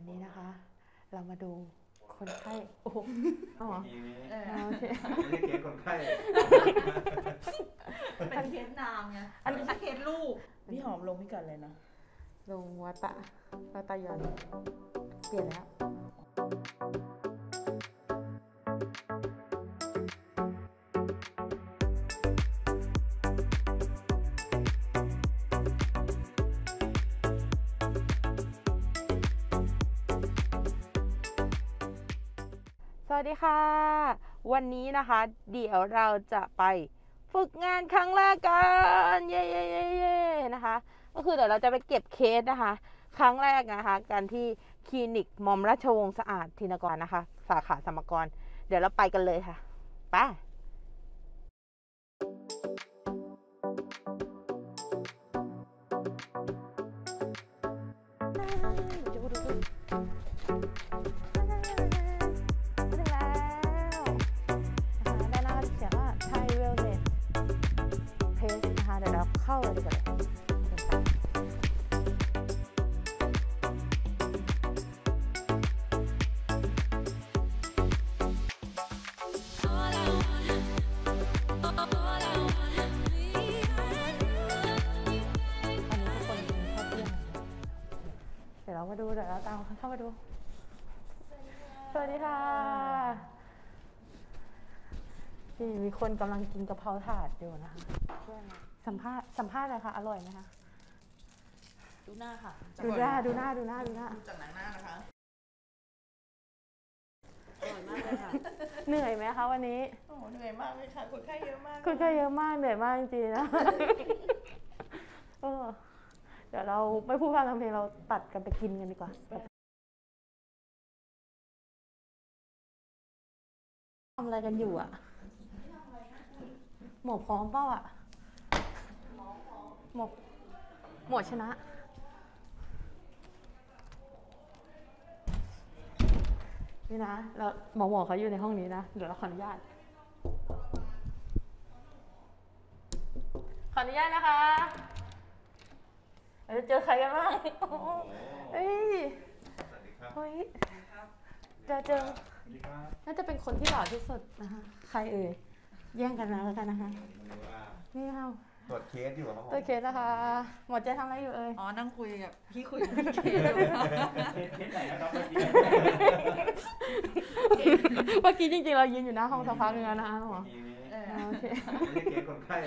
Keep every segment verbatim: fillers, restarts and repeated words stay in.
วันนี้นะคะเรามาดูคนไข้โอ้โหอ๋อโอเคไม่ใช่เคสคนไข้เป็นเคสนามไงอันนี้เคสลูกพี่หอมลงพิกัดเลยนะลงวัตตะวัตตะยอนเปลี่ยนแล้วสวัสดีค่ะวันนี้นะคะเดี๋ยวเราจะไปฝึกงานครั้งแรกกันเย้เย้เย้เย้นะคะก็คือเดี๋ยวเราจะไปเก็บเคสนะคะครั้งแรกนะคะกันที่คลินิกหม่อมราชวงศ์สะอาดธินกรนะคะสาขาสมกรเดี๋ยวเราไปกันเลยค่ะไปเข้าเลยดีกว่าเลยเดี๋ยวเรามาดูเดี๋ยวเราตามเข้ามาดูสวัสดีค่ะนี่มีคนกำลังกินกะเพราถาดอยู่นะคะสัมภาษณ์สัมภาษณ์อะไรคะอร่อยไหมคะดูหน้าค่ะดูหน้าดูหน้าดูหน้าดูหน้าดูจากหนังหน้านะคะอร่อยมากเลยค่ะเหนื่อยไหมคะวันนี้โอ้เหนื่อยมากเลยค่ะคนไข้เยอะมากคนไข้เยอะมากเหนื่อยมากจริงๆนะเดี๋ยวเราไม่พูดพร่ำทำเพลงเราตัดกันไปกินกันดีกว่าทำอะไรกันอยู่อ่ะหมอพร้อมเปล่าอ่ะหมอหมอชนะนี่นะแล้วหมอหมอเขาอยู่ในห้องนี้นะเดี๋ยวเราขออนุญาตขออนุญาตนะคะเราจะเจอใครกันบ้างเฮ้ยเฮ้ยจะเจอน่าจะเป็นคนที่หล่อที่สุดนะคะใครเอ่ยแย่งกันนะแล้วกันนะคะนี่ค่ะตรวจเคสอยู่ครับผมตรวจเคสนะคะหมอเจ๊ทำอะไรอยู่เอ่ยอ๋อนั่งคุยกับพี่คุยเคสเคสไหนนะครับเมื่อกี้เมื่อกี้จริงๆเรายืนอยู่หน้าห้องสักพักนึงแล้วนะคะหมอโอเคไม่ใช่เคสคนไข้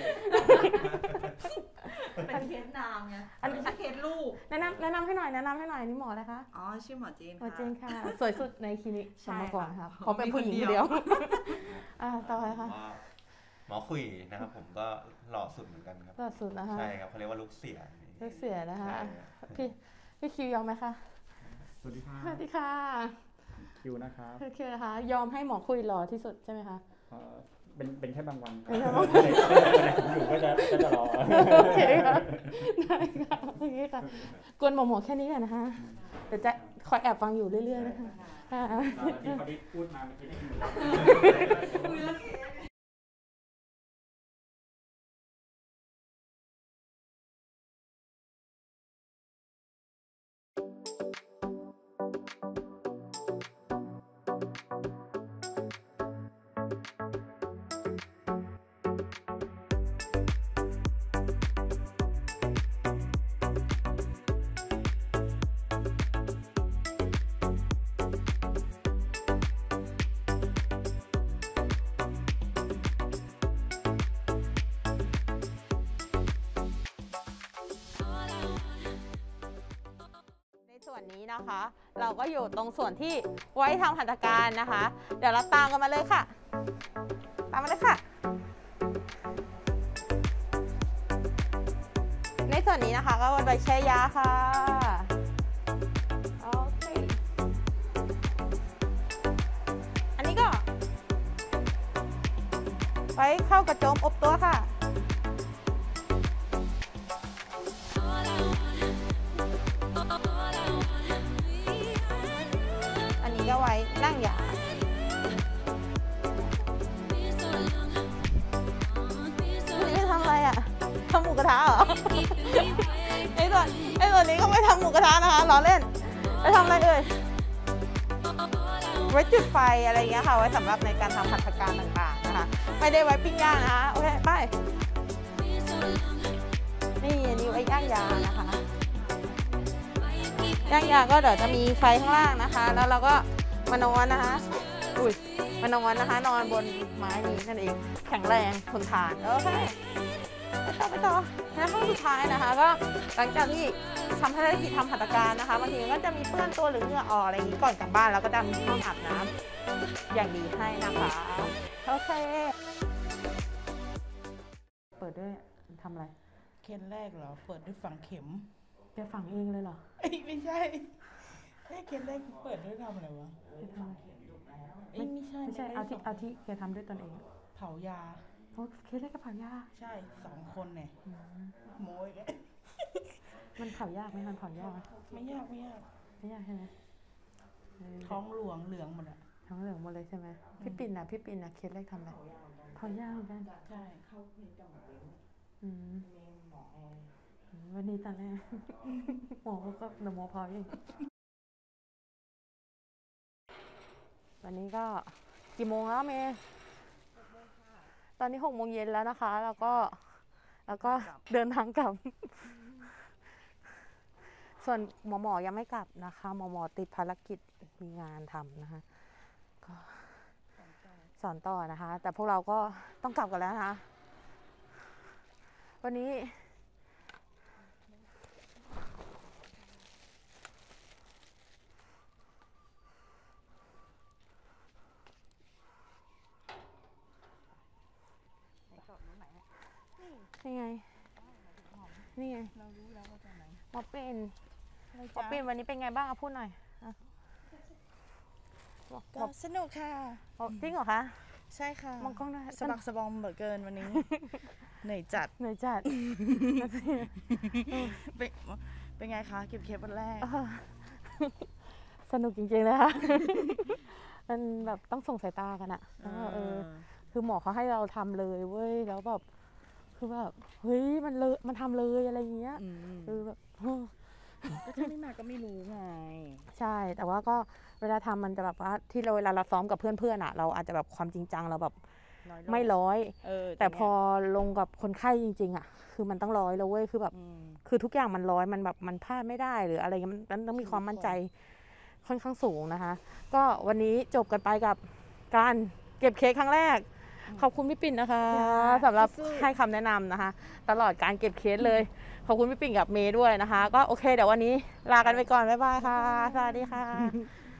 เป็นเคสนามไงอันนี้เคสลูกแนะนำแนะนำให้หน่อยแนะนำให้หน่อยนี่หมออะไรคะอ๋อชื่อหมอเจนหมอเจนค่ะสวยสุดในคลินิกสมกรครับเพราะเป็นผู้หญิงเดียวอ่าต่อไปค่ะหมอคุยนะครับผมก็หล่อสุดเหมือนกันครับหล่อสุดนะคะใช่ครับเขาเรียกว่าลูกเสียลูกเสียนะคะพี่พี่คิวยอมไหมคะสวัสดีค่ะสวัสดีค่ะคิวนะครับคิวนะคะยอมให้หมอคุยหล่อที่สุดใช่ไหมคะเป็นเป็นแค่บางวันอยู่ก็จะก็จะรอโอเคค่ะได้ค่ะโอเคค่ะกวนหมอหมอแค่นี้ก่อนนะคะเดี๋ยวจะคอยแอบฟังอยู่เรื่อยๆนะคะที่เขาได้พูดมาเมื่อกี้ได้ยินส่วนนี้นะคะเราก็อยู่ตรงส่วนที่ไว้ทำหัตถการนะคะเดี๋ยวเราตามกันมาเลยค่ะตามมาเลยค่ะในส่วนนี้นะคะก็ไปแช่ยาค่ะโอเคอันนี้ก็ไว้เข้ากระโจมอบตัวค่ะก็ไว้นั่งยานี่ทำอะไรอ่ะทำหมูกระทะเหรอไอ้ส่วนไอ้ส่วนนี้ก็ไม่ทำหมูกระทะนะคะล้อเล่นไปทำอะไรเอ่ยไว้จุดไฟอะไรอย่างเงี้ยค่ะไว้สำหรับในการทำหัตถการต่างๆนะคะไม่ได้ไว้ปิ้งย่างนะคะโอเคไปนี่อันนี้ไว้ย่างยานะคะย่างยาก็เดี๋ยวจะมีไฟข้างล่างนะคะ แล้วเราก็มานอนนะคะอุ้ยมานอนนะคะ นอนบนไม้นี้นั่นเองแข็งแรงทนทานโอเคไปต่อไปต่อแล้วห้องสุดท้ายนะคะ ก็หลังจากที่ทำภารกิจทำหัตถการนะคะบางทีก็จะมีเปื้อนตัวหรือเหงื่อออกอะไรอย่างนี้ก่อนกลับบ้านแล้วก็จะมีห้องอาบน้ำอย่างดีให้นะคะโอเคเปิดด้วยทำอะไรเคสแรกเหรอ เปิดด้วยฝังเข็มแกฝังเองเลยเหรอเอ้ยไม่ใช่เอ้ยเคสแรกเปิดด้วยทำอะไรวะแกทำอะไรเอ้ยไม่ใช่ไม่ใช่ด้เอาที่ฝังเอาที่แกทำด้วยตนเองเผายาโอ้เคสแรกก็เผายากใช่สองคนเนี่ยโมยเลยมันเผายากไหมมันเผายากไหมไม่ยากไม่ยากไม่ยากใช่ไหมเออท้องหลวงเหลืองหมดอ่ะท้องเหลืองหมดเลยใช่ไหมพี่ปิ่นนะพี่ปิ่นนะเคสแรกทำอะไรเผายากเหมือนกันใช่อืมอืมวันนี้ตอนแรก หมอเขาก็นโมพออยู่วันนี้ก็กี่โมงแล้วเมย์ตอนนี้หกโมงเย็นแล้วนะคะ แล้วก็แล้วก็เดินทางกลับ ส่วนหมอหมอยังไม่กลับนะคะหมอหมอติดภารกิจมีงานทำนะคะก็สอนต่อนะคะ แต่พวกเราก็ต้องกลับกันแล้วนะคะวันนี้นี่ไงนี่ไงเรารู้แล้วว่าจากไหนหมอปิ่นอะไรหมอปิ่นวันนี้เป็นไงบ้างเอาพูดหน่อยอ่ะหมอก็สนุกค่ะหมอจริงเหรอคะใช่ค่ะมองกล้องด้วยสะบักสะบอมเหลือเกินวันนี้ เหนื่อยจัดเหนื่อยจัดนั่นสิเป็นเป็นไงคะ เก็บเคปวันแรกเออสนุกจริงๆเลยค่ะ มันแบบต้องส่งสายตากันอะแล้วก็เออ คือหมอเขาให้เราทำเลยเว้ย แล้วแบบ คือแบบ เฮ้ย มันเลย มันทำเลยอะไรอย่างเงี้ยอืมคือแบบ เฮ้อก็ถ้าไม่มาก็ไม่รู้ไงใช่ แต่ว่าก็เวลาทำมันจะแบบว่าที่เราเวลาเราซ้อมกับเพื่อนๆอะเราอาจจะแบบความจริงจังเราแบบน้อยลงไม่ร้อยเออแต่พอลงกับคนไข้จริงๆอะคือมันต้องร้อยแล้วเว้ย คือแบบอืมคือทุกอย่างมันร้อยมันแบบมันพลาดไม่ได้หรืออะไรเงี้ยมันมันต้องมีความมั่นใจค่อนข้างสูงนะคะ ก็วันนี้จบกันไปกับการเก็บเค้กครั้งแรก ขอบคุณพี่ปิ่นนะคะสำหรับให้คำแนะนำนะคะ ตลอดการเก็บเคสเลย ขอบคุณพี่ปิ่นกับเมย์ด้วยนะคะ ก็โอเคเดี๋ยววันนี้ลากันไปก่อนบ๊ายบายค่ะ สวัสดีค่ะ